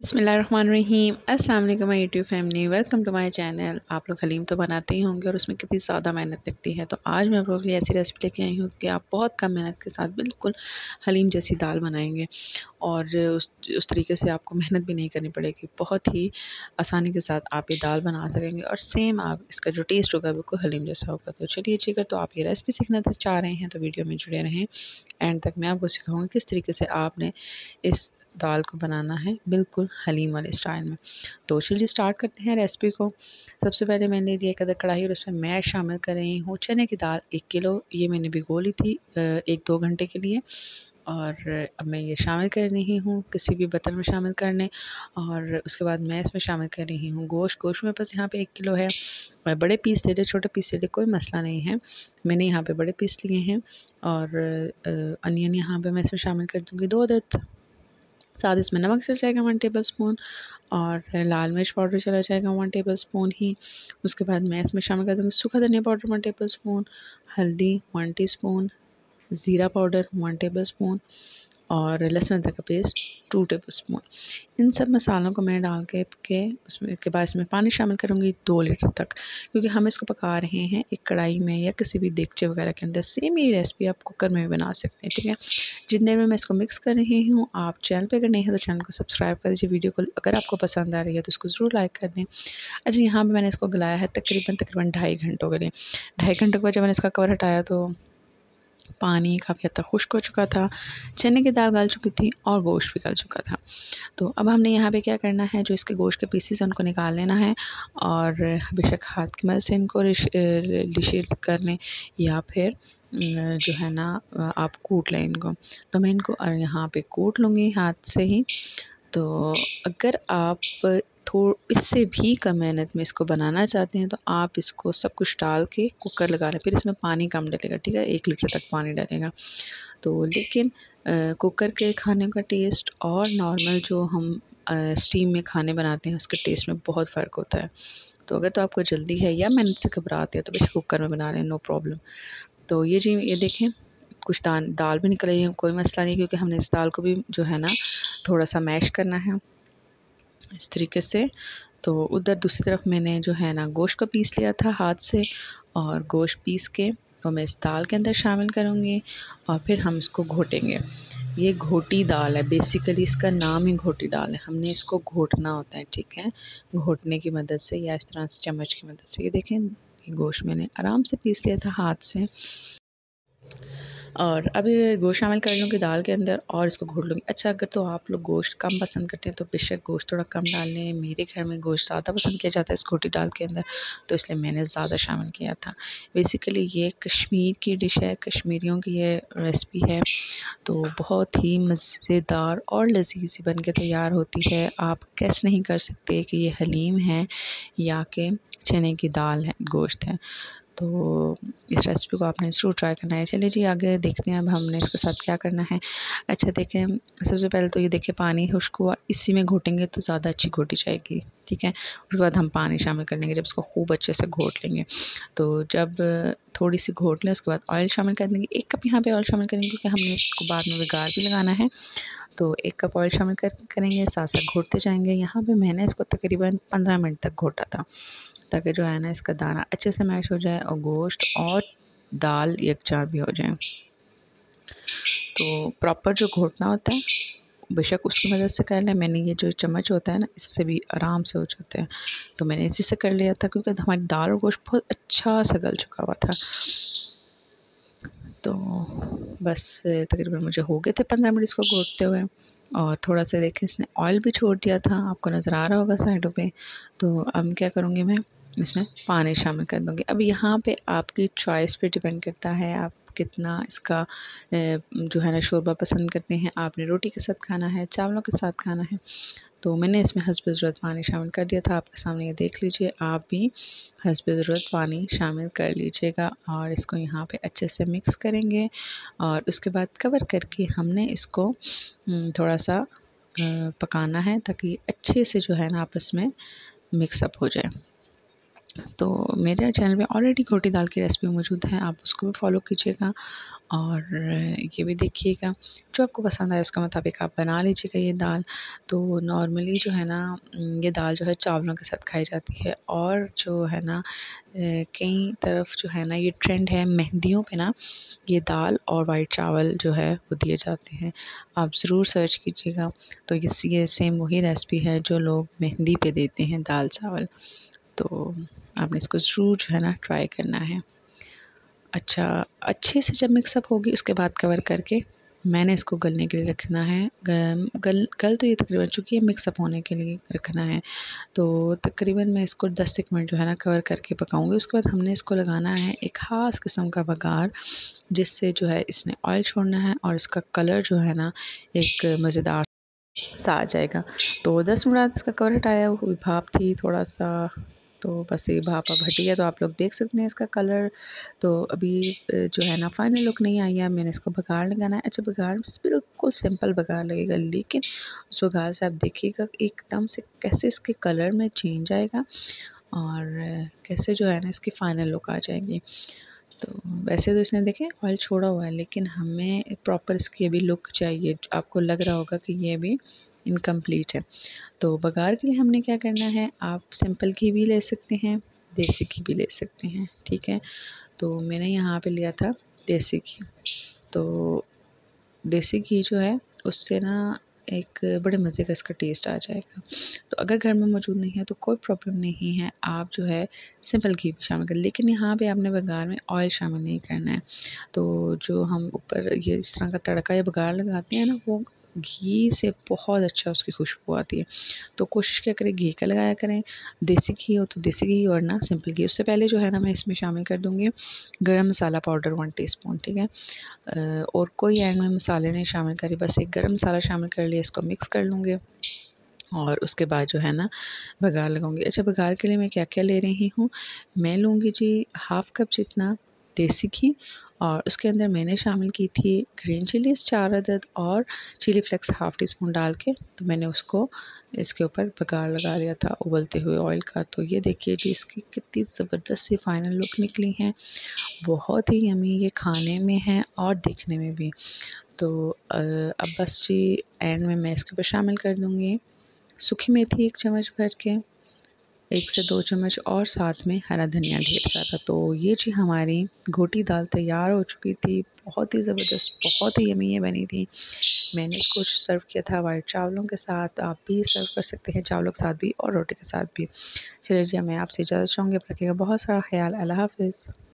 बिस्मिल्लाहिर्रहमानिर्रहीम। अस्सलाम वालेकुम my YouTube family, welcome to my channel. आप लोग हलीम तो बनाते ही होंगे और उसमें कितनी ज़्यादा मेहनत लगती है। तो आज मैं आप लोगों के लिए ऐसी रेसिपी लेके आई हूँ कि आप बहुत कम मेहनत के साथ बिल्कुल हलीम जैसी दाल बनाएंगे और उस तरीके से आपको मेहनत भी नहीं करनी पड़ेगी। बहुत ही आसानी के साथ आप ये दाल बना सकेंगे और सेम आप इसका जो टेस्ट होगा बिल्कुल हलीम जैसा होगा। तो चलिए, अगर तो आप ये रेसिपी सीखना चाह रहे हैं तो वीडियो में जुड़े रहें एंड तक। मैं आपको सिखाऊंगी किस तरीके से आपने इस दाल को बनाना है बिल्कुल हलीम वाले स्टाइल में। तो चलिए स्टार्ट करते हैं रेसिपी को। सबसे पहले मैंने लिए एक अदर कढ़ाई और उसमें मैं शामिल कर रही हूँ चने की दाल 1 किलो। ये मैंने भिगो ली थी 1-2 घंटे के लिए और अब मैं ये शामिल कर रही हूँ किसी भी बर्तन में शामिल कर लें। और उसके बाद मैं इसमें शामिल कर रही हूँ गोश्त में बस यहाँ पे 1 किलो है। बड़े पीस ले लें, छोटे पीस ले लें, कोई मसला नहीं है। मैंने यहाँ पे बड़े पीस लिए हैं। और अनियन यहाँ पे मैं इसमें शामिल कर दूँगी 2 अदद। साथ इसमें नमक चला जाएगा 1 टेबल स्पून और लाल मिर्च पाउडर चला जाएगा 1 टेबल स्पून ही। उसके बाद मैं इसमें शामिल कर दूँगी सूखा धनिया पाउडर 1 टेबल स्पून, हल्दी 1 टीस्पून, ज़ीरा पाउडर 1 टेबल स्पून और लहसुन अदरक का पेस्ट 2 टेबल स्पून। इन सब मसालों को मैं डाल के उसमें के बाद इसमें पानी शामिल करूँगी 2 लीटर तक, क्योंकि हम इसको पका रहे हैं एक कढ़ाई में या किसी भी देगचे वगैरह के अंदर। सेम ये रेसिपी आप कुकर में भी बना सकते हैं, ठीक है। जितने देर में मैं इसको मिक्स कर रही हूँ, आप चैनल पे अगर नहीं है तो चैनल को सब्सक्राइब कर दीजिए। वीडियो को अगर आपको पसंद आ रही है तो इसको ज़रूर लाइक कर दें। अच्छा, यहाँ पे मैंने इसको गलाया है तकरीबन 2.5 घंटों के लिए। 2.5 घंटों के बाद जब मैंने इसका कवर हटाया तो पानी काफ़ी हद तक खुश्क हो चुका था, चने की दाल गल चुकी थी और गोश्त भी गल चुका था। तो अब हमने यहाँ पे क्या करना है, जो इसके गोश्त के पीसेस हैं उनको निकाल लेना है और बेशक हाथ की मदद से इनको लिशित कर लें या फिर जो है ना आप कूट लें इनको। तो मैं इनको यहाँ पे कूट लूँगी हाथ से ही। तो अगर आप इससे भी कम मेहनत में इसको बनाना चाहते हैं तो आप इसको सब कुछ डाल के कुकर लगा लें। फिर इसमें पानी कम डलेगा, ठीक है, 1 लीटर तक पानी डलेगा। तो लेकिन कुकर के खाने का टेस्ट और नॉर्मल जो हम स्टीम में खाने बनाते हैं उसके टेस्ट में बहुत फ़र्क होता है। तो अगर तो आपको जल्दी है या मेहनत से घबराते हैं तो बेशक कुकर में बना लें, नो प्रॉब्लम। तो ये देखें कुछ दाल भी निकल रही है, कोई मसला नहीं, क्योंकि हमने इस दाल को भी जो है ना थोड़ा सा मैश करना है इस तरीके से। तो उधर दूसरी तरफ मैंने जो है ना गोश्त को पीस लिया था हाथ से और गोश्त पीस के तो मैं इस दाल के अंदर शामिल करूँगी और फिर हम इसको घोटेंगे। ये घोटी दाल है, बेसिकली इसका नाम ही घोटी दाल है। हमने इसको घोटना होता है, ठीक है, घोटने की मदद से या इस तरह से चम्मच की मदद से। ये देखें, ये गोश्त मैंने आराम से पीस लिया था हाथ से और अब ये गोश्त शामिल कर लूँगी दाल के अंदर और इसको घोट लूँगी। अच्छा, अगर तो आप लोग गोश्त कम पसंद करते हैं तो बेशक गोश्त थोड़ा कम डाल लें। मेरे घर में गोश्त ज़्यादा पसंद किया जाता है इस घोटी दाल के अंदर, तो इसलिए मैंने ज़्यादा शामिल किया था। बेसिकली ये कश्मीर की डिश है, कश्मीरियों की ये रेसिपी है। तो बहुत ही मज़ेदार और लज़ीज़ बन के तैयार होती है। आप गेस नहीं कर सकते कि ये हलीम है या कि चने की दाल है, गोश्त है। तो इस रेसिपी को आपने ज़रूर ट्राई करना है। चलिए जी, आगे देखते हैं अब हमने इसके साथ क्या करना है। अच्छा देखें, सबसे पहले तो ये देखिए पानी खुश्क हुआ, इसी में घोटेंगे तो ज़्यादा अच्छी घोटी जाएगी, ठीक है। उसके बाद हम पानी शामिल कर लेंगे, जब इसको खूब अच्छे से घोट लेंगे। तो जब थोड़ी सी घोट लें उसके बाद ऑयल शामिल कर देंगे। 1 कप यहाँ पे ऑयल शामिल करेंगे क्योंकि हमने इसको बाद में वगार भी लगाना है। तो 1 कप ऑयल शामिल करेंगे, साथ साथ घोटते जाएंगे। यहाँ पे मैंने इसको तकरीबन 15 मिनट तक घोटा था ताकि जो है ना इसका दाना अच्छे से मैश हो जाए और गोश्त और दाल यकजान भी हो जाए। तो प्रॉपर जो घोटना होता है बेशक उसकी मदद से कर लें। मैंने ये जो चम्मच होता है ना, इससे भी आराम से हो जाते हैं, तो मैंने इसी से कर लिया था क्योंकि हमारी दाल और गोश्त बहुत अच्छा सा गल चुका हुआ था। तो बस तकरीबन मुझे हो गए थे 15 मिनट इसको घोटते हुए और थोड़ा सा देखें इसने ऑयल भी छोड़ दिया था, आपको नज़र आ रहा होगा साइडों पे। तो अब क्या करूँगी, मैं इसमें पानी शामिल कर दूँगी। अब यहाँ पे आपकी चॉइस पे डिपेंड करता है आप कितना इसका जो है ना शोरबा पसंद करते हैं। आपने रोटी के साथ खाना है, चावलों के साथ खाना है। तो मैंने इसमें हस्ब ज़रूरत पानी शामिल कर दिया था, आपके सामने ये देख लीजिए। आप भी हस्ब ज़रूरत पानी शामिल कर लीजिएगा और इसको यहाँ पे अच्छे से मिक्स करेंगे और उसके बाद कवर करके हमने इसको थोड़ा सा पकाना है ताकि अच्छे से जो है ना आपस में मिक्सअप हो जाए। तो मेरे चैनल पे ऑलरेडी घोटी दाल की रेसिपी मौजूद है, आप उसको भी फॉलो कीजिएगा और ये भी देखिएगा। जो आपको पसंद आए उसके मुताबिक आप बना लीजिएगा ये दाल। तो नॉर्मली जो है ना ये दाल जो है चावलों के साथ खाई जाती है, और जो है ना कई तरफ जो है ना ये ट्रेंड है मेहंदियों पे ना ये दाल और वाइट चावल जो है वो दिए जाते हैं। आप ज़रूर सर्च कीजिएगा। तो ये सेम वही रेसिपी है जो लोग मेहंदी पे देते हैं दाल चावल। तो आपने इसको ज़रूर जो है ना ट्राई करना है। अच्छा, अच्छे से जब मिक्सअप होगी उसके बाद कवर करके मैंने इसको गलने के लिए रखना है। गल तो ये तकरीबन चुकी है, मिक्सअप होने के लिए रखना है। तो तकरीबन मैं इसको 10 एक मिनट जो है ना कवर करके पकाऊंगी। उसके बाद हमने इसको लगाना है एक ख़ास किस्म का बघार, जिससे जो है इसने ऑयल छोड़ना है और इसका कलर जो है ना एक मज़ेदार सा आ जाएगा। तो 10 मिनट बाद इसका कवर हटाया, वो भाप थी थोड़ा सा, तो बस ये भाप अब हटी है। तो आप लोग देख सकते हैं इसका कलर। तो अभी जो है ना फाइनल लुक नहीं आई है। मैंने इसको बघार लगाना है। अच्छा, बघार बिल्कुल सिंपल बघार लगेगा, लेकिन उस बघार से आप देखिएगा एकदम से कैसे इसके कलर में चेंज आएगा और कैसे जो है ना इसकी फ़ाइनल लुक आ जाएगी। तो वैसे तो इसने देखें ऑयल छोड़ा हुआ है, लेकिन हमें प्रॉपर इसकी अभी लुक चाहिए। आपको लग रहा होगा कि ये अभी इनकम्प्लीट है। तो बघार के लिए हमने क्या करना है, आप सिंपल घी भी ले सकते हैं, देसी घी भी ले सकते हैं, ठीक है। तो मैंने यहाँ पे लिया था देसी घी। तो देसी घी जो है उससे ना एक बड़े मज़े का इसका टेस्ट आ जाएगा। तो अगर घर में मौजूद नहीं है तो कोई प्रॉब्लम नहीं है, आप जो है सिंपल घी भी शामिल करें, लेकिन यहाँ पे आपने बघार में ऑयल शामिल नहीं करना है। तो जो हम ऊपर ये इस तरह का तड़का या बघार लगाते हैं ना, वो घी से बहुत अच्छा उसकी खुशबू आती है। तो कोशिश क्या करें, घी का लगाया करें। देसी घी हो तो देसी घी, वरना सिंपल घी। उससे पहले जो है ना मैं इसमें शामिल कर दूँगी गरम मसाला पाउडर 1 टीस्पून, ठीक है। और कोई एंड में मसाले नहीं शामिल करी, बस एक गरम मसाला शामिल कर लिया। इसको मिक्स कर लूँगी और उसके बाद जो है ना बघार लगाऊंगी। अच्छा, बघार के लिए मैं क्या क्या ले रही हूँ, मैं लूँगी जी हाफ़ कप जितना देसी घी, और उसके अंदर मैंने शामिल की थी ग्रीन चिलीज़ 4 अदद और chilli flakes half teaspoon डाल के। तो मैंने उसको इसके ऊपर बघार लगा दिया था उबलते हुए ऑयल का। तो ये देखिए जी इसकी कितनी ज़बरदस्त सी फाइनल लुक निकली है। बहुत ही यम्मी ये खाने में है और दिखने में भी। तो अब बस जी एंड में मैं इसके ऊपर शामिल कर दूँगी सूखी मेथी 1 चम्मच भर के, 1 से 2 चम्मच, और साथ में हरा धनिया ढेर सारा। तो ये जी हमारी घोटी दाल तैयार हो चुकी थी। बहुत ही ज़बरदस्त, बहुत ही यम्मी ये बनी थी। मैंने इसको सर्व किया था वाइट चावलों के साथ। आप भी सर्व कर सकते हैं चावलों के साथ भी और रोटी के साथ भी। चलिए जी, मैं आपसे इजाज़त चाहूँगी। आप रखिएगा बहुत सारा ख़्याल। अल्लाह हाफ़िज़।